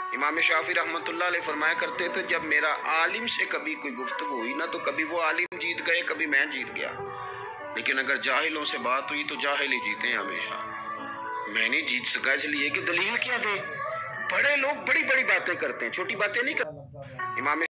इमाम शाफी रहमतुल्लाह अलैह फरमाया करते थे, जब मेरा आलिम से कभी कोई गुफ्तगू हुई ना, तो कभी वो आलिम जीत गए, कभी मैं जीत गया। लेकिन अगर जाहिलों से बात हुई तो जाहिल ही जीते हैं हमेशा। मैं नहीं जीत सका इसलिए कि दलील क्या दे। बड़े लोग बड़ी बड़ी बातें करते हैं, छोटी बातें नहीं करते। इमाम